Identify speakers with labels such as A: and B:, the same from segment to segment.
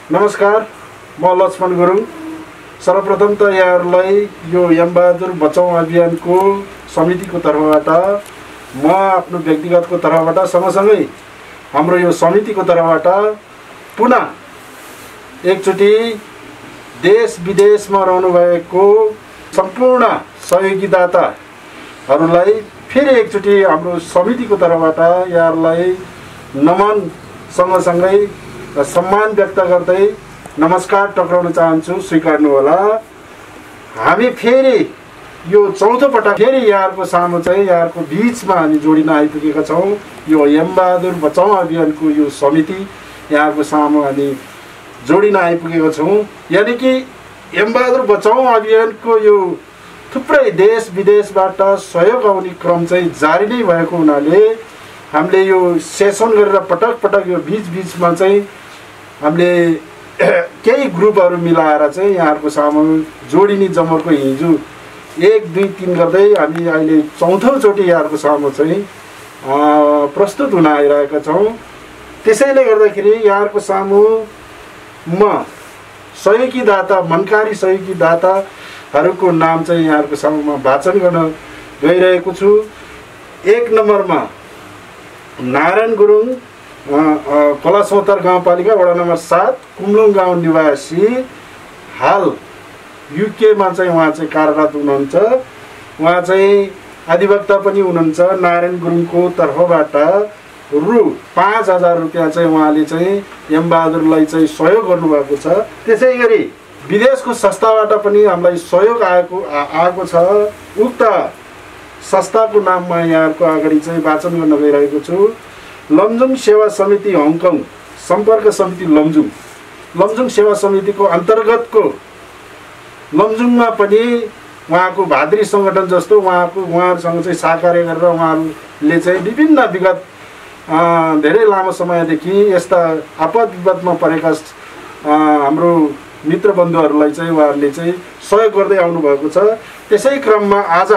A: नमस्कार, म लक्ष्मण गुरुङ। सर्वप्रथम त यहाँहरूलाई यो यमबहादुर बचाउँ अभियानको समितिको तर्फबाट म आफ्नो व्यक्तिगतको तर्फबाट सँगसँगै हाम्रो यो समितिको तर्फबाट पुनः एकचोटि देश विदेशमा रहनुभएको सम्पूर्ण सहयोगीदाताहरूलाई फेरि एकचोटि हाम्रो समितिको तर्फबाट यहाँहरूलाई नमन सँगसँगै सम्मान व्यक्त गर्दै नमस्कार टक्राउन चाहन्छु, स्वीकार्नु होला। हामी फेरि यो चौथो पटक फेरि यहाँहरूको सामु चाहिँ यहाँहरूको बिचमा हामी जोडिन आइपुगेका छौँ। यो यमबहादुर बचाउँ अभियानको यो समिति यहाँहरूको सामु हामी जोडिन आइपुगेका छौँ। यानि कि यमबहादुर बचाउँ अभियानको यो थुप्रै देश विदेशबाट सहयोग आउने क्रम चाहिँ जारी नै भएको हुनाले हामीले यो सेसन गरेर पटक पटक यो बिचमा चाहिँ हामीले केही ग्रुपहरू मिलाएर चाहिँ यहाँहरूको सामु जोडिने जमर्को हिजो 1, 2, 3 गर्दै हामी अहिले चौथोचोटि यहाँहरूको सामु चाहिँ प्रस्तुत हुन आइरहेका छौँ। त्यसैले गर्दाखेरि यहाँहरूको सामु म सहयोगीदाता, मनकारी सहयोगीदाताहरूको नाम चाहिँ यहाँहरूको सामुमा वाचन गर्न गइरहेको छु। 1 नम्बरमा नारायण गुरुङ, कलासौतार गाउँपालिका वडा नम्बर 7 कुम्लुङ गाउँ निवासी, हाल युकेमा चाहिँ उहाँ चाहिँ कार्यरत हुनुहुन्छ। उहाँ चाहिँ अधिवक्ता पनि हुनुहुन्छ। नारायण गुरुङको तर्फबाट रु 5000 रुपियाँ चाहिँ उहाँले चाहिँ यमबहादुरलाई चाहिँ सहयोग गर्नुभएको छ। त्यसै गरी विदेशको संस्थाबाट पनि हामीलाई सहयोग आएको छ। उक्त संस्थाको नाममा यहाँहरूको अगाडि चाहिँ वाचन गर्न गइरहेको छु। लमजुङ सेवा समिति हङकङ सम्पर्क समिति लमजुङ सेवा समितिको अन्तर्गतको लमजुङमा पनि उहाँको भाद्री सङ्गठन जस्तो उहाँहरूसँग चाहिँ सहकार्य गरेर उहाँहरूले चाहिँ विभिन्न विगत धेरै लामो समयदेखि यस्ता आपद विपदमा परेका हाम्रो मित्र बन्धुहरूलाई चाहिँ उहाँहरूले चाहिँ सहयोग गर्दै आउनुभएको छ। त्यसै क्रममा आज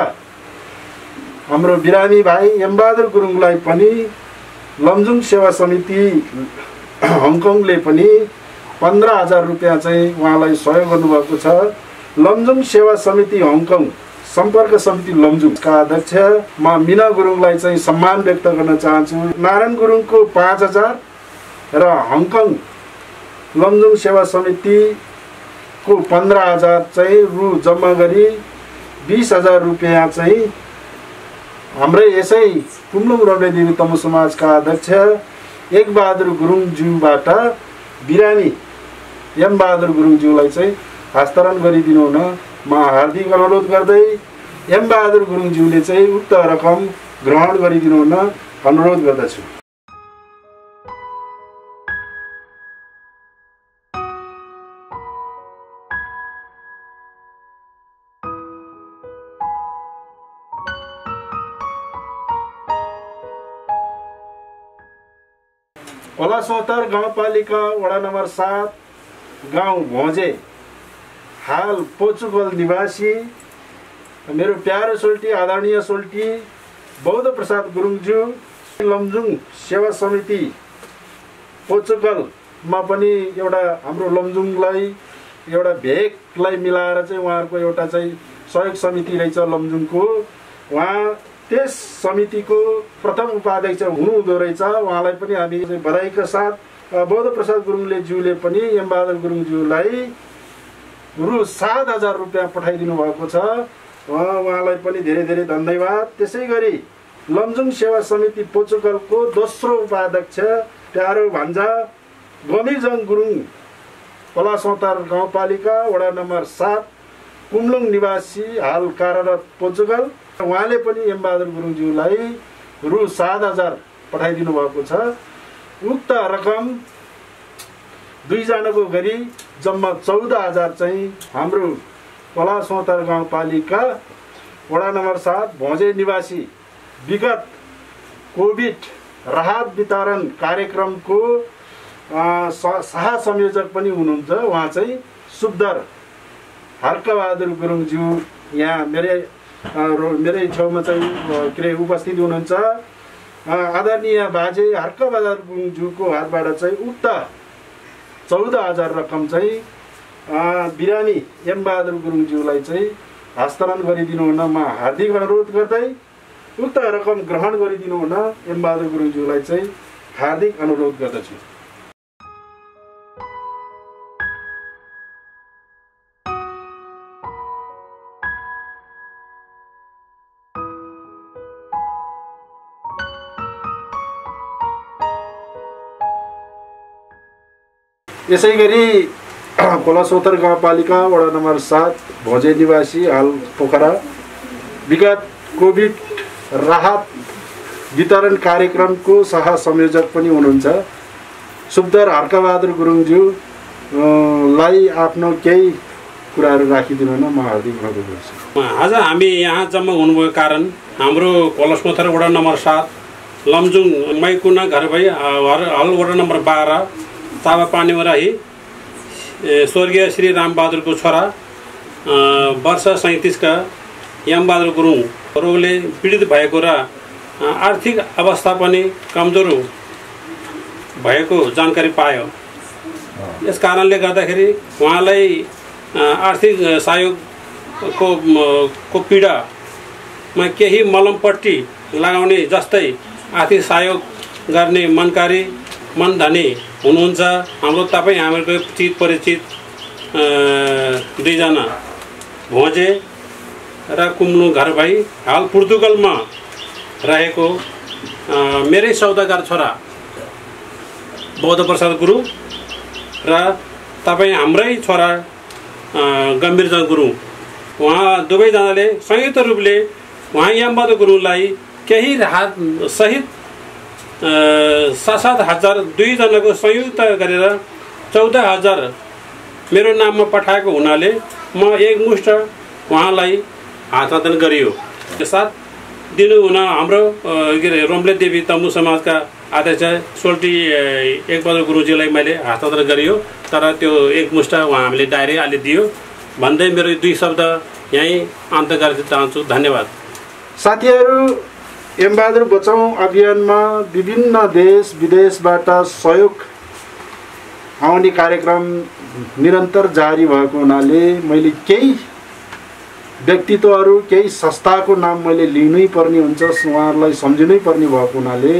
A: हाम्रो बिरामी भाइ यमबहादुर गुरुङलाई पनि लमजुङ सेवा समिति हङकङले पनि 15000 रुपियाँ चाहिँ उहाँलाई सहयोग गर्नुभएको छ। लमजुङ सेवा समिति हङकङ सम्पर्क समिति लमजुङका अध्यक्ष म मिना गुरुङलाई चाहिँ सम्मान व्यक्त गर्न चाहन्छु। नारायण गुरुङको 5000 र हङकङ लमजुङ सेवा समितिको 15000 चाहिँ रु जम्मा गरी 20000 रुपियाँ चाहिँ हाम्रै यसै कुम्लुङ रौले देवी तमु समाजका अध्यक्ष एकबहादुर गुरुङज्यूबाट बिरामी यमबहादुर गुरुङज्यूलाई चाहिँ हस्तान्तरण गरिदिनु हुन म हार्दिक अनुरोध गर्दै यमबहादुर गुरुङज्यूले चाहिँ उक्त रकम ग्रहण गरिदिनु हुन अनुरोध गर्दछु। कलासौतार गाउँपालिका वडा नम्बर 7 गाउँ भोजे, हाल पोर्चुगल निवासी मेरो प्यारो सोल्टी, आदरणीय सोल्टी बौद्ध प्रसाद गुरुङज्यू लमजुङ सेवा समिति पोर्चुगलमा पनि एउटा हाम्रो लमजुङलाई एउटा भेगलाई मिलाएर चाहिँ उहाँहरूको एउटा चाहिँ सहयोग समिति रहेछ लमजुङको। उहाँ त्यस समितिको प्रथम उपाध्यक्ष हुनुहुँदो रहेछ। उहाँलाई पनि हामी बधाईका साथ बौद्ध प्रसाद गुरुङज्यूले पनि यमबहादुर गुरुङज्यूलाई रु 7000 रुपियाँ पठाइदिनु भएको छ। उहाँलाई पनि धेरै धेरै धन्यवाद। त्यसै गरी लमजुङ सेवा समिति पोर्चुगलको दोस्रो उपाध्यक्ष प्यारो भान्जा गमिजङ गुरुङ, कलासौतार गाउँपालिका वडा नम्बर 7 कुम्लुङ निवासी, हाल कार्यरत पोर्चुगल। उहाँले पनि यमबहादुर गुरुङज्यूलाई रु 7000 पठाइदिनु भएको छ। उक्त रकम दुईजनाको गरी जम्मा 14000 चाहिँ हाम्रो कलासौतार गाउँपालिका वडा नम्बर 7 भोजे निवासी विगत कोभिड राहत वितरण कार्यक्रमको सह संयोजक पनि हुनुहुन्छ। उहाँ चाहिँ सुब्दर हर्कबहादुर गुरुङज्यू यहाँ मेरै छेउमा चाहिँ के उपस्थित हुनुहुन्छ। आदरणीय बाजे हर्कबहादुर गुरुङज्यूको हातबाट चाहिँ उक्त 14,000 रकम चाहिँ बिरामी एमबहादुर गुरुङज्यूलाई चाहिँ हस्तान्तरण गरिदिनु हुन म हार्दिक अनुरोध गर्दै उक्त रकम ग्रहण गरिदिनु हुन एमबहादुर गुरुङज्यूलाई चाहिँ हार्दिक अनुरोध गर्दछु। यसै गरी खोलासोतर गाउँपालिका वडा नम्बर 7 भोजे निवासी हाल पोखरा विगत कोभिड राहत वितरण कार्यक्रमको सह संयोजक पनि हुनुहुन्छ सुब्दर हर्कबहादुर गुरुङज्यूलाई आफ्नो केही कुराहरू राखिदिनु न म हार्दिक अनुरोध गर्छु।
B: आज हामी यहाँ जम्मा हुनुभएको कारण हाम्रो खोलासोतर वडा नम्बर 7 लमजुङ मैकुना घर भई हल वडा नम्बर 12 तावा पानीमा रही स्वर्गीय श्री रामबहादुरको छोरा वर्ष 37 का यमबहादुर गुरुङ रोगले पीडित भएको र आर्थिक अवस्था पनि कमजोर भएको जानकारी पायो। यस कारणले गर्दाखेरि उहाँलाई आर्थिक सहयोगको पीडामा केही मलमपट्टी लगाउने जस्तै आर्थिक सहयोग गर्ने मनकारी मनधनी हुनुहुन्छ हाम्रो तपाईँ हाम्रो चित परिचित दुईजना भोजे र कुम्लु घर भाइ हाल पोर्तुगलमा रहेको मेरै सौदागर छोरा बौद्ध प्रसाद गुरुङ र तपाईँ हाम्रै छोरा गम्भीरचन्द्र गुरुङ उहाँ दुवैजनाले संयुक्त रूपले उहाँ यमबहादुर गुरुङलाई केही राहत सहित 7,000 दुईजनाको संयुक्त गरेर 14,000 मेरो नाममा पठाएको हुनाले म एकमुष्ट उहाँलाई हस्तान्तरण गरियो। साथ दिनु हुन हाम्रो रोम्ले देवी तम्बु समाजका अध्यक्ष सोल्टी एकबहादुर गुरुङज्यूलाई मैले हस्तान्तरण गरियो तर त्यो एकमुष्ट उहाँ हामीले डाइरेक्ट अहिले दियो भन्दै मेरो दुई शब्द यहीँ अन्त गर्न चाहन्छु। धन्यवाद।
A: साथीहरू एमबहादुर बचाउँ अभियानमा विभिन्न देश विदेशबाट सहयोग आउने कार्यक्रम निरन्तर जारी भएको हुनाले मैले केही व्यक्तित्वहरू केही संस्थाको नाम मैले लिनै पर्ने हुन्छ उहाँहरूलाई सम्झिनै पर्ने भएको हुनाले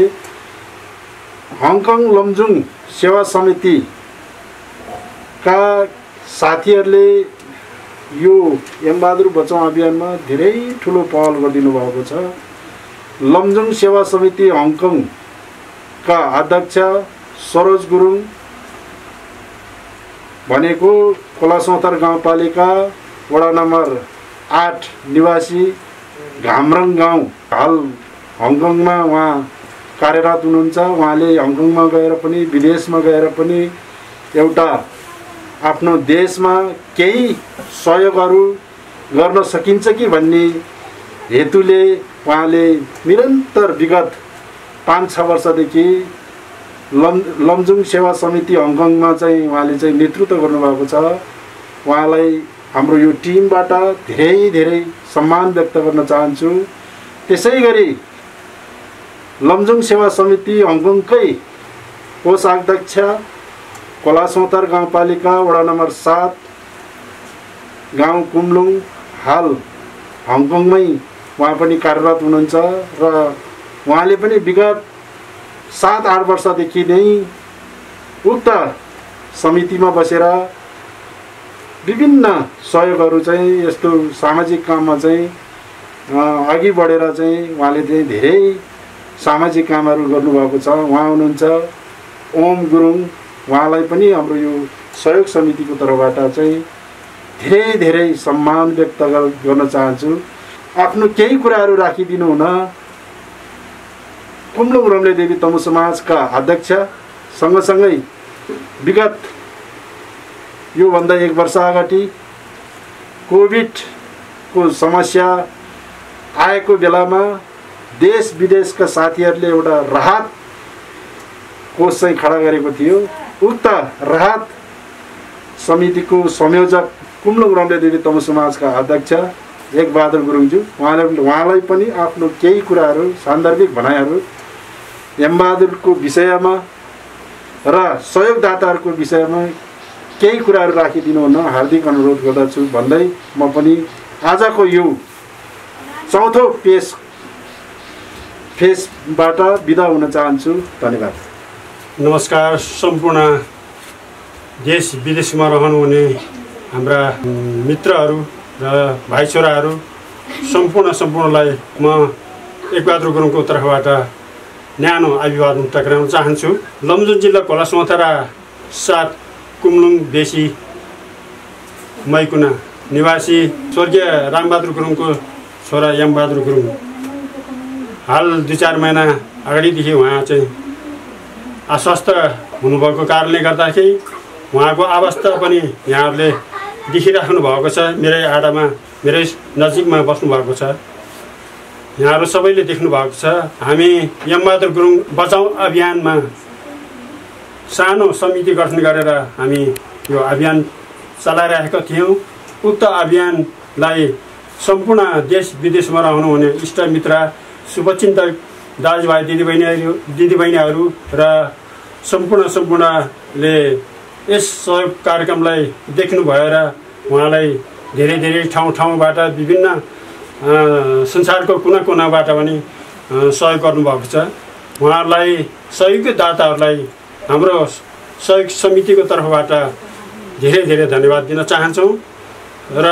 A: हङकङ लमजुङ सेवा समितिका साथीहरूले यो एमबहादुर बचाउँ अभियानमा धेरै ठुलो पहल गरिदिनु भएको छ। लमजुङ सेवा समिति हङकङका अध्यक्ष सरोज गुरुङ भनेको खोलासोतर गाउँपालिका वडा नम्बर 8 निवासी घामरङ गाउँ हाल हङकङमा उहाँ कार्यरत हुनुहुन्छ। उहाँले हङकङमा गएर पनि विदेशमा गएर पनि एउटा आफ्नो देशमा केही सहयोगहरू गर्न सकिन्छ कि भन्ने हेतुले उहाँले निरन्तर विगत 5-6 वर्षदेखि लमजुङ सेवा समिति हङकङमा चाहिँ उहाँले चाहिँ नेतृत्व गर्नुभएको छ। उहाँलाई हाम्रो यो टिमबाट धेरै धेरै सम्मान व्यक्त गर्न चाहन्छु। त्यसै गरी लमजुङ सेवा समिति हङकङकै कोषाध्यक्ष खोलासोतर गाउँपालिका वडा नम्बर 7 गाउँ कुम्लुङ हाल हङकङमै उहाँ पनि कार्यरत हुनुहुन्छ र उहाँले पनि विगत 7-8 वर्षदेखि नै उक्त समितिमा बसेर विभिन्न सहयोगहरू चाहिँ यस्तो सामाजिक काममा चाहिँ अघि बढेर चाहिँ उहाँले चाहिँ धेरै सामाजिक कामहरू गर्नुभएको छ। उहाँ हुनुहुन्छ ओम गुरुङ उहाँलाई पनि हाम्रो यो सहयोग समितिको तर्फबाट चाहिँ धेरै धेरै सम्मान व्यक्त गर्न चाहन्छु। आफ्नो केही कुराहरू राखिदिनु हुन कुम्लुङ रोम्ले देवी तम्बु समाजका अध्यक्ष सँगसँगै विगत योभन्दा 1 वर्ष अगाडि कोभिडको समस्या आएको बेलामा देश विदेशका साथीहरूले एउटा राहत कोष चाहिँ खडा गरेको थियो। उक्त राहत समितिको संयोजक कुम्लुङ रोम्ले देवी तम्बु समाजका अध्यक्ष एकबहादुर गुरुङज्यू उहाँलाई पनि आफ्नो केही कुराहरू सान्दर्भिक भनाइहरू एमबहादुरको विषयमा र सहयोगदाताहरूको विषयमा केही कुराहरू राखिदिनु हुन हार्दिक अनुरोध गर्दछु भन्दै म पनि आजको यो चौथो फेसबाट बिदा हुन चाहन्छु। धन्यवाद।
B: नमस्कार। सम्पूर्ण देश विदेशमा रहनुहुने हाम्रा मित्रहरू र भाइ छोराहरू सम्पूर्णलाई म एकबहादुर गुरुङको तर्फबाट न्यानो अभिवादन टक्राउन चाहन्छु। लमजुङ जिल्ला कोलासमथरा 7 कुम्लुङ बेसी मैकुना निवासी स्वर्गीय रामबहादुर गुरुङको छोरा यमबहादुर गुरुङ हाल 2-4 महिना अगाडिदेखि उहाँ चाहिँ अस्वस्थ हुनुभएको कारणले गर्दाखेरि उहाँको अवस्था पनि यहाँहरूले देखिराख्नु भएको छ। मेरै आडामा मेरै नजिकमा बस्नु भएको छ। यहाँहरू सबैले देख्नु भएको छ। हामी यमबहादुर गुरुङ बचाउँ अभियानमा सानो समिति गठन गरेर हामी यो अभियान चलाइरहेका थियौँ। उक्त अभियानलाई सम्पूर्ण देश विदेशमा रहनुहुने इष्टमित्र शुभचिन्तक दाजुभाइ दिदीबहिनीहरू र सम्पूर्णले यस सहयोग कार्यक्रमलाई देख्नु भएर उहाँलाई धेरै ठाउँबाट विभिन्न संसारको कुनाबाट पनि सहयोग गर्नुभएको छ। उहाँहरूलाई सहयोगदाताहरूलाई हाम्रो सहयोग समितिको तर्फबाट धेरै धन्यवाद दिन चाहन्छौँ। र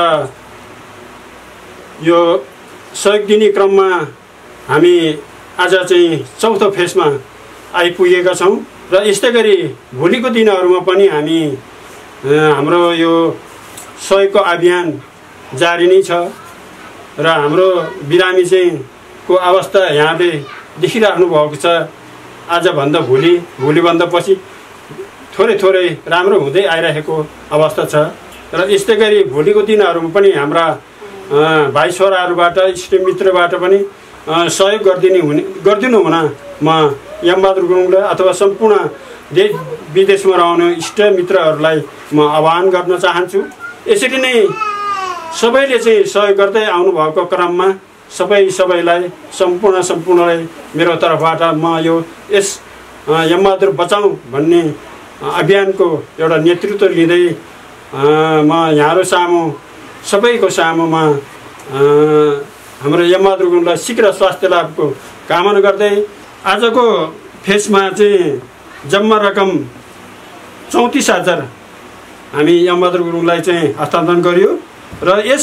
B: यो सहयोग दिने क्रममा हामी आज चाहिँ चौथो फेसमा आइपुगेका छौँ र यस्तै गरी भोलिको दिनहरूमा पनि हामी हाम्रो यो सहयोगको अभियान जारी नै छ र हाम्रो बिरामी चाहिँ को अवस्था यहाँले देखिराख्नु भएको छ। आजभन्दा भोलिभन्दा पछि थोरै राम्रो हुँदै आइरहेको अवस्था छ र यस्तै गरी भोलिको दिनहरूमा पनि हाम्रा भाइ छोराहरूबाट इष्टमित्रबाट पनि सहयोग गरिदिनु हुन म यमबहादुर गुरुङलाई अथवा सम्पूर्ण देश विदेशमा रहने इष्टमित्रहरूलाई म आह्वान गर्न चाहन्छु। यसरी नै सबैले चाहिँ सहयोग गर्दै आउनुभएको क्रममा सबैलाई सम्पूर्णलाई मेरो तर्फबाट म यो यस यमबहादुर बचाउँ भन्ने अभियानको एउटा नेतृत्व लिँदै म यहाँहरू सामु सबैको सामुमा हाम्रो यमबहादुर गुरुङलाई शीघ्र स्वास्थ्य लाभको कामना गर्दै आजको फेसमा चाहिँ जम्मा रकम 34,000 हामी यमबहादुर गुरुङलाई चाहिँ हस्तान्तरण गरियो र यस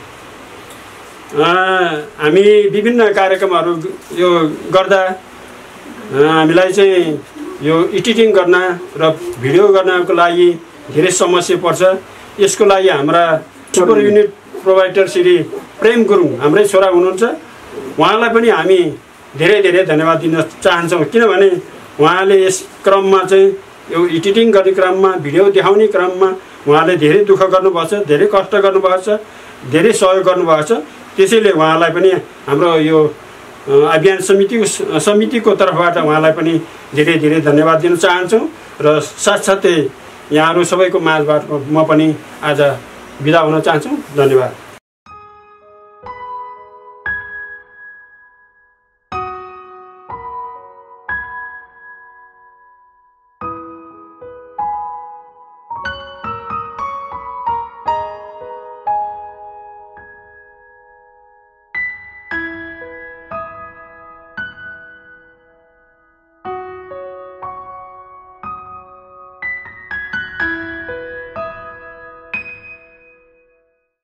B: हामी विभिन्न कार्यक्रमहरू यो गर्दा हामीलाई चाहिँ यो एडिटिङ गर्न र भिडियो गर्नको लागि धेरै समस्या पर्छ। यसको लागि हाम्रा super unit provider Shri Prem Gurung हाम्रै छोरा हुनुहुन्छ। उहाँलाई पनि हामी धेरै धन्यवाद दिन चाहन्छौँ किनभने उहाँले यस क्रममा चाहिँ यो एडिटिङ गर्ने क्रममा भिडियो देखाउने क्रममा उहाँले धेरै दुःख गर्नुभएको छ, धेरै कष्ट गर्नुभएको छ, धेरै सहयोग गर्नुभएको छ। त्यसैले उहाँलाई पनि हाम्रो यो अभियान समितिको तर्फबाट उहाँलाई पनि धेरै धन्यवाद दिन चाहन्छौँ र साथसाथै यहाँहरू सबैको माझबाट म पनि आज बिदा हुन चाहन्छु। धन्यवाद।